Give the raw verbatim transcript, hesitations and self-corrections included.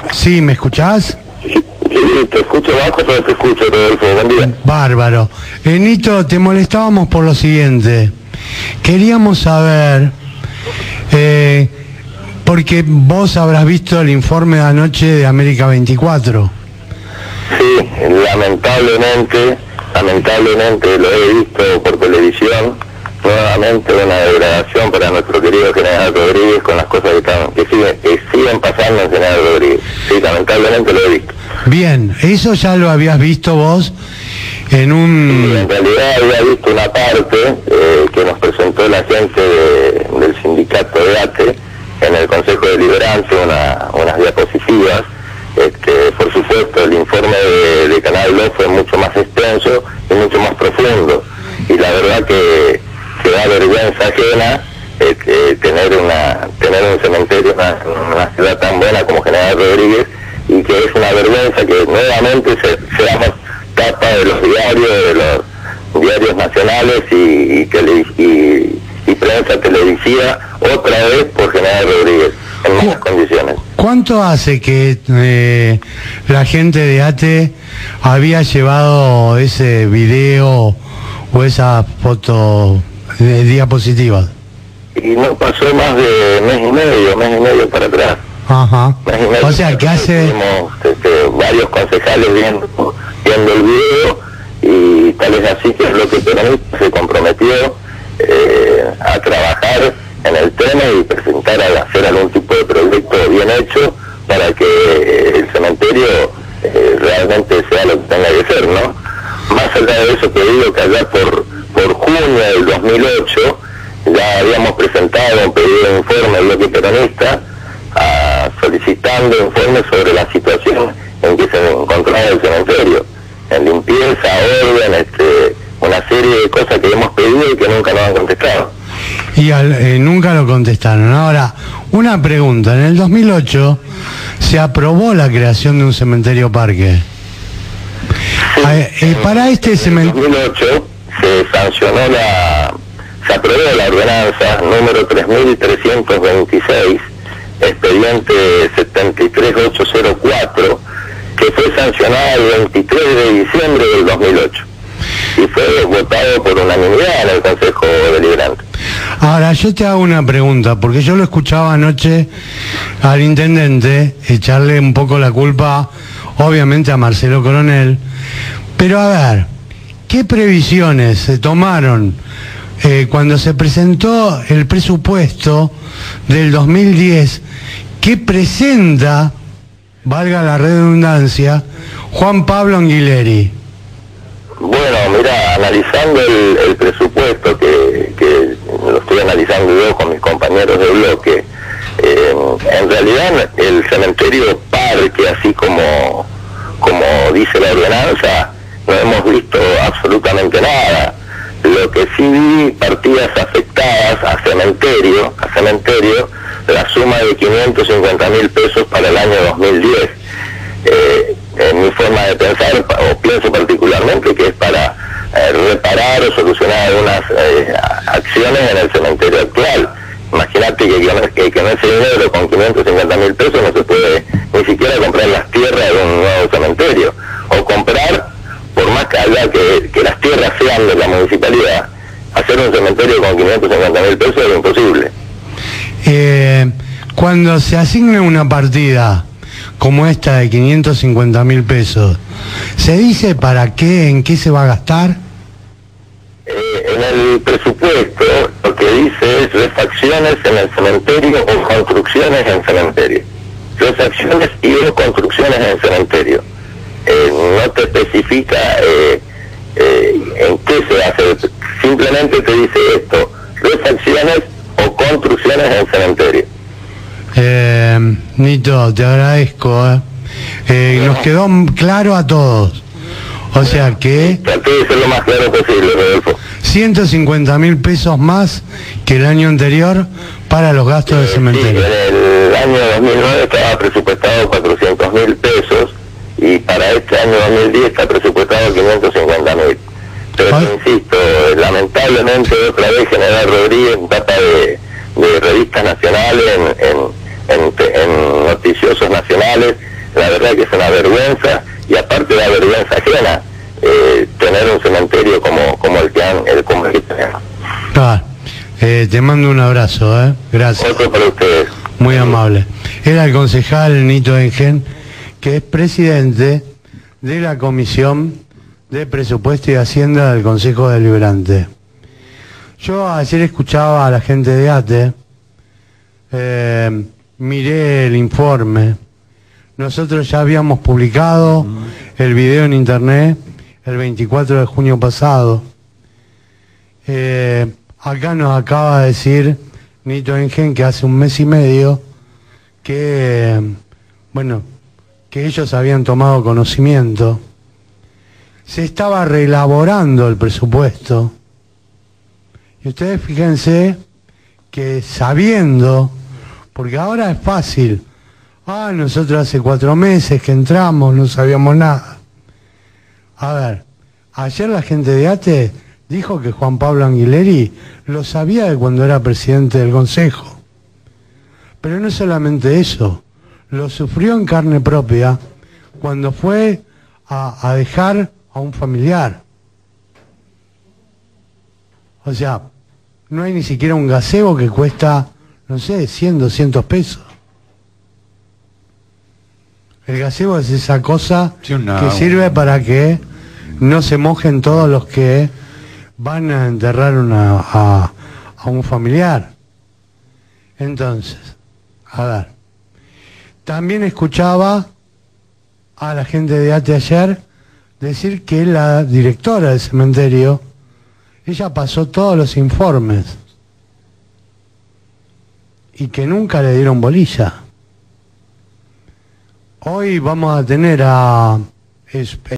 Sí, ¿me escuchás? Sí, te escucho bajo, pero te escucho, Rodolfo. Buen día. Bárbaro. Eh, Nito, te molestábamos por lo siguiente. Queríamos saber, eh, porque vos habrás visto el informe de anoche de América veinticuatro. Sí, lamentablemente, lamentablemente lo he visto por televisión. Nuevamente una degradación para nuestro querido General Rodríguez con las cosas que, están, que, siguen, que siguen pasando en General Rodríguez. Sí, lamentablemente lo he visto. Bien, eso ya lo habías visto vos en un... Sí, en realidad había visto una parte eh, que nos presentó la gente de, del sindicato de ATE en el Consejo de Liberancia, una, unas diapositivas. Este, por supuesto, el informe de, de Canal dos fue mucho más extenso y mucho más profundo. Y la verdad que... que da vergüenza ajena eh, eh, tener una tener un cementerio en una, una ciudad tan buena como General Rodríguez, y que es una vergüenza que nuevamente se, seamos tapa de los diarios, de los diarios nacionales y, y, tele, y, y prensa televisiva, otra vez por General Rodríguez, en malas condiciones. ¿Cuánto hace que eh, la gente de ATE había llevado ese video o esa foto de diapositivas? Y no pasó más de mes y medio, mes y medio para atrás. Ajá. Mes y medio o sea, que hace... Tuvimos este, varios concejales viendo, viendo el video, y tal es así que el bloque peronista se comprometió eh, a trabajar en el tema y presentar, a hacer algún tipo de proyecto bien hecho para que el cementerio eh, realmente sea lo que tenga que ser, ¿no? Más allá de eso, te digo que allá por... por junio del dos mil ocho ya habíamos presentado un pedido de informe al bloque peronista a, solicitando informes sobre la situación en que se encontraba el cementerio, en limpieza, orden, este, una serie de cosas que hemos pedido y que nunca nos han contestado. Y al, eh, nunca lo contestaron. Ahora, una pregunta, en el dos mil ocho se aprobó la creación de un cementerio parque. Sí, eh, eh, para este cementerio... En el dos mil ocho se sancionó la, se aprobó la ordenanza número tres mil trescientos veintiséis, expediente setenta y tres mil ochocientos cuatro, que fue sancionada el veintitrés de diciembre del dos mil ocho y fue votado por unanimidad en el Consejo Deliberante. Ahora, yo te hago una pregunta, porque yo lo escuchaba anoche al intendente echarle un poco la culpa, obviamente, a Marcelo Coronel, pero a ver, ¿qué previsiones se tomaron eh, cuando se presentó el presupuesto del dos mil diez que presenta, valga la redundancia, Juan Pablo Anguileri? Bueno, mira, analizando el, el presupuesto, que, que lo estoy analizando yo con mis compañeros de bloque, eh, en realidad el cementerio parque, así como, como dice la ordenanza, no hemos visto absolutamente nada. Lo que sí vi, partidas afectadas a cementerio, a cementerio, la suma de quinientos cincuenta mil pesos para el año dos mil diez. Eh, en mi forma de pensar, o pienso particularmente que es para eh, reparar o solucionar algunas eh, acciones en el cementerio actual. Imagínate que, que, que con ese dinero, con quinientos cincuenta mil pesos, no se puede ni siquiera comprar las tierras de un nuevo cementerio, o comprar, por más que haya que, que las tierras sean de la municipalidad, hacer un cementerio con quinientos cincuenta mil pesos es imposible. Eh, cuando se asigne una partida como esta de quinientos cincuenta mil pesos, ¿se dice para qué, en qué se va a gastar? Eh, en el presupuesto lo que dice es refacciones en el cementerio o construcciones en cementerio. Refacciones y o construcciones en cementerio. Eh, no te especifica eh, eh, en qué se hace, simplemente te dice esto: refacciones o construcciones en cementerio. Eh, Nito, te agradezco. Eh. Eh, nos quedó claro a todos. O sea que... Traté de ser lo más claro posible, Rodolfo. ciento cincuenta mil pesos más que el año anterior para los gastos eh, del cementerio. Sí, en el año dos mil nueve estaba presupuestado cuatrocientos mil pesos y para este año dos mil diez está presupuestado quinientos cincuenta mil. Pero Ay. insisto, lamentablemente otra vez General Rodríguez trata de, de revistas nacionales, en, en, en, en noticiosos nacionales, verdad que es una vergüenza, y aparte da vergüenza ajena eh, tener un cementerio como, como el que han, el, como el que tenemos. Ah, eh, te mando un abrazo, ¿eh? Gracias. Otro para ustedes. Muy amable. Era el concejal Nito Engen, que es presidente de la Comisión de Presupuesto y Hacienda del Consejo Deliberante. Yo ayer escuchaba a la gente de ATE, eh, miré el informe. Nosotros ya habíamos publicado el video en internet el veinticuatro de junio pasado. Eh, acá nos acaba de decir Nito Engen que hace un mes y medio que, bueno, que ellos habían tomado conocimiento. Se estaba reelaborando el presupuesto. Y ustedes fíjense que sabiendo, porque ahora es fácil, ah, nosotros hace cuatro meses que entramos, no sabíamos nada. A ver, ayer la gente de ATE dijo que Juan Pablo Anguileri lo sabía de cuando era presidente del Consejo. Pero no solamente eso, lo sufrió en carne propia cuando fue a, a dejar a un familiar. O sea, no hay ni siquiera un gazebo que cuesta, no sé, cien, doscientos pesos. El gazebo es esa cosa sí, una, que sirve para que no se mojen todos los que van a enterrar una, a, a un familiar. Entonces, a ver, también escuchaba a la gente de ATE ayer decir que la directora del cementerio, ella pasó todos los informes y que nunca le dieron bolilla. Hoy vamos a tener a...